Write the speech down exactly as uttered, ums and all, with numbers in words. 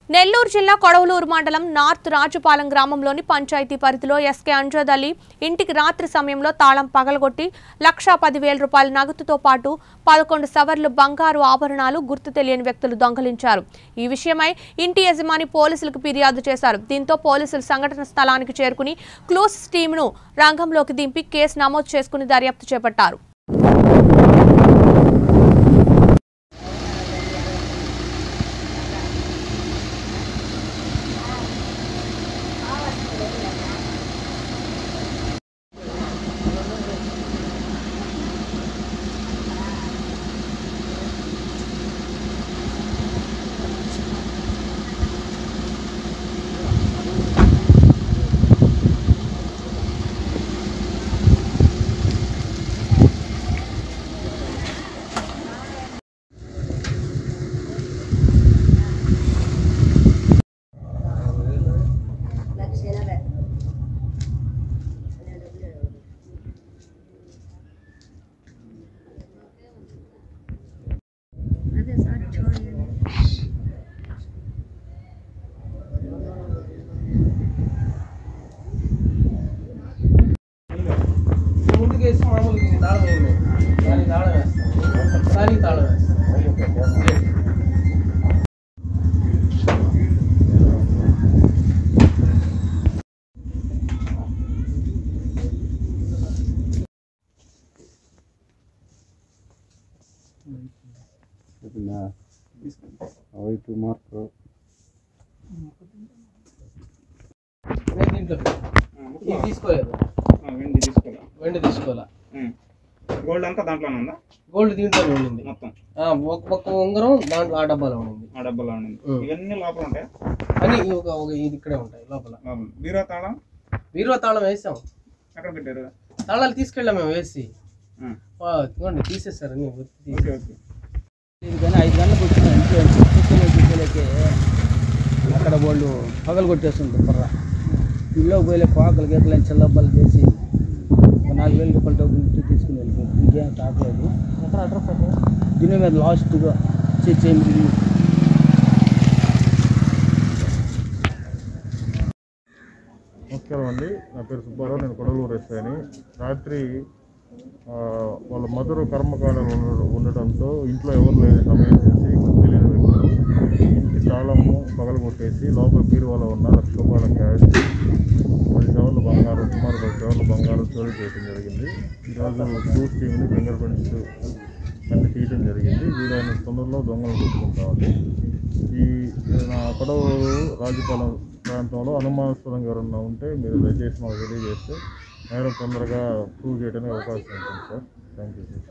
నెల్లూరు జిల్లా కొడవలూరు మండలం నార్త్ రాజుపాలెం గ్రామంలోని పంచాయతీ పరిధిలో ఎస్కే అంజద్ అలీ ఇంటికి రాత్రి సమయంలో తాళం పగలగొట్టి లక్షా పదివేల రూపాయల నగదుతో పాటు పదకొండు సవర్లు బంగారు ఆభరణాలు గుర్తు తెలియని వ్యక్తులు దొంగలించారు. ఈ విషయమై ఇంటి యజమాని పోలీసులకు ఫిర్యాదు చేశారు. దీంతో పోలీసులు సంఘటన స్థలానికి చేరుకుని క్లూస్ టీంను రంగంలోకి దింపి కేసు నమోదు చేసుకుని దర్యాప్తు చేపట్టారు. గోల్డ్ అంతా దాంట్లోనే ఉందా? గోల్డ్ దీంట్లోనే ఉండింది మొత్తం. ఒక పక్క ఉంగరం దాంట్లో ఆ డబ్బాలో ఉండింది. ఆ డబ్బాలో ఉండింది. ఇవన్నీ లోపల ఉంటాయి అని ఒక ఇది ఇక్కడే ఉంటాయి లోపల. బీరో తాళం బీరో తాళం వేసాం. ఎక్కడ పెట్టారు? తాళాలు తీసుకెళ్ళాం మేము వేసి. ఇవ్వండి తీసేస్తారని కానీ ఐదు గంటలకు వచ్చిన ఇంట్లో కూర్చొని కూర్చోలేకే అక్కడ వాళ్ళు పగలు కొట్టేస్తుంటారు పర్ర ఇంట్లోకి పోయలే పాకలు గీతలని చెల్లబ్బాలు చేసి ఒక నాలుగు వేల రూపాయల డబ్బులు ఇంటికి తీసుకుని వెళ్ళిపోయి ఇంకేం తాకలేదు. దీని మీద లాస్ట్గా చేయండి. నమస్కారం అండి, నా పేరు సుబ్బారావు, నేను కొడవలూరు ఎస్ఐని. రాత్రి వాళ్ళ మధుర కర్మకాండలు ఉండటంతో ఇంట్లో ఎవరు లేని సమయం చేసి తెలియని వ్యక్తులు ఇంటి తాళము పగలు కొట్టేసి లోపల బీరువాలో ఉన్న లక్ష రూపాయల క్యాష్, పది సెవర్ల బంగారం, సుమారు పది సెవర్ల బంగారం చోరీ చేయడం జరిగింది. ఈరోజు క్లూస్ టీంని ఫింగర్ ప్రింట్స్ అన్ని తీయడం జరిగింది. వీలైన తొందరలో దొంగలు కొట్టుకుంటామండి. ఈ నా కొడవలూరు రాజుపాలెం ప్రాంతంలో అనుమానాస్పదంగా ఎవరన్నా ఉంటే మీరు దయచేసి మాకు తెలియజేస్తే నేరం తొందరగా ప్రూవ్ చేయడానికి అవకాశం ఉంటుంది సార్. Thank you sir.